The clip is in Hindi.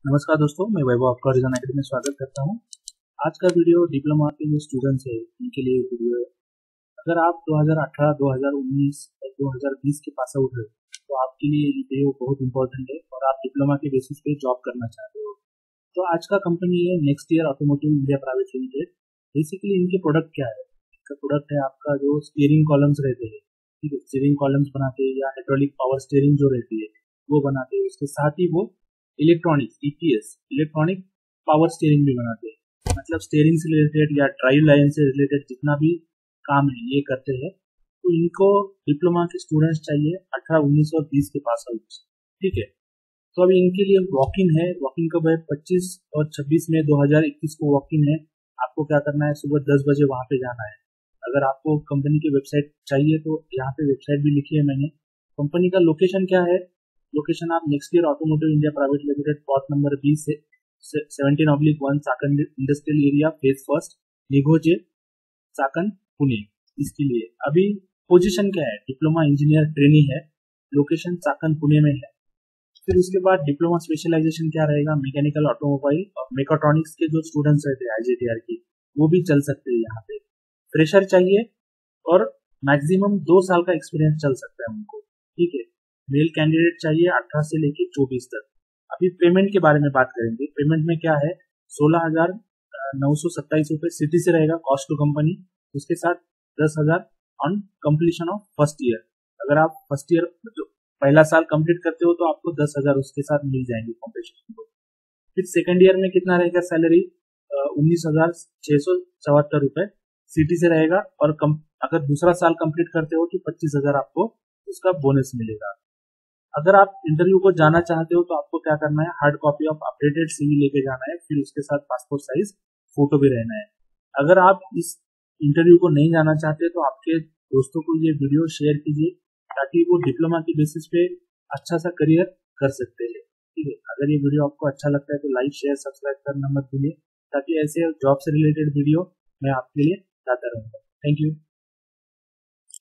नमस्कार दोस्तों, मैं वैभव आपका हॉरिज़ॉन एकेडमी में स्वागत करता हूं। आज का वीडियो डिप्लोमा के जो स्टूडेंट्स हैं उनके लिए वीडियो है। अगर आप 2018, 2019 और 2020 के पास आउट है तो आपके लिए ये वीडियो बहुत इंपॉर्टेंट है और आप डिप्लोमा के बेसिस पे जॉब करना चाहते हो। तो आज का कंपनी है Nexteer Automotive India Private Limited. Basically इनके प्रोडक्ट क्या है? इनका प्रोडक्ट है आपका जो स्टीयरिंग कॉलम्स रहते हैं, ठीक है, स्टीयरिंग कॉलम्स बनाते हैं या हाइड्रोलिक पावर स्टीयरिंग जो रहती है वो बनाते हैं। उसके साथ ही वो electronic EPS electronic power steering भी बनाते हैं। मतलब स्टीयरिंग से रिलेटेड या ड्राइव लाइन से रिलेटेड जितना भी काम है ये करते हैं। तो इनको डिप्लोमा के स्टूडेंट्स चाहिए 18, 19 और 20 के पास आउट, ठीक है। तो अभी इनके लिए वॉक इन है। वॉक इन कब है? 25 और 26 मई 2021 को वॉक इन है। आपको क्या करना है? सुबह 10 बजे वहां पे जाना है। अगर आपको कंपनी की वेबसाइट चाहिए तो यहाँ पे वेबसाइट भी लिखी है मैंने। कंपनी का लोकेशन क्या है? लोकेशन आप Nexteer Automotive India Private Limited plot number 20 से 17/1 Chakan industrial area phase first Nighoje Chakan Pune. इसके लिए अभी पोजीशन क्या है? डिप्लोमा इंजीनियर ट्रेनी है। लोकेशन चाकन पुणे में है। फिर उसके बाद डिप्लोमा स्पेशलाइजेशन क्या रहेगा? मैकेनिकल ऑटोमोबाइल और मेकाट्रॉनिक्स के जो स्टूडेंट्स रहते हैं आईजीटीआर की वो भी चल सकते हैं यहाँ पे। फ्रेशर चाहिए और मैक्सिमम 2 साल का एक्सपीरियंस चल सकता है उनको, ठीक है। मेल कैंडिडेट चाहिए 18 से लेके 24 तक। अभी पेमेंट के बारे में बात करेंगे। पेमेंट में क्या है? 16,927 रुपए सिटी से रहेगा कॉस्ट टू कंपनी। उसके साथ 10,000 on completion of first year. अगर आप फर्स्ट ईयर जो पहला साल कंप्लीट करते हो तो आपको 10,000 उसके साथ मिल जाएंगे कॉम्पेंसेशन को। फिर सेकंड ईयर में कितना रहेगा सैलरी? 19,674 रुपए सिटी से रहेगा। और अगर दूसरा साल कंप्लीट करते हो तो 25,000 आपको उसका बोनस मिलेगा। अगर आप इंटरव्यू को जाना चाहते हो तो आपको क्या करना है? Hard copy of updated CV लेके जाना है। फिर उसके साथ पासपोर्ट साइज फोटो भी रहना है। अगर आप इस इंटरव्यू को नहीं जाना चाहते तो आपके दोस्तों को ये वीडियो शेयर कीजिए ताकि वो डिप्लोमा की बेसिस पे अच्छा सा करियर कर सकते हैं, ठीक है। अगर ये वीडियो आपको अच्छा लगता है तो लाइक शेयर सब्सक्राइब करना मत भूलिए ताकि ऐसे जॉब से रिलेटेड वीडियो मैं आपके लिए लाता रहूंगा। Thank you.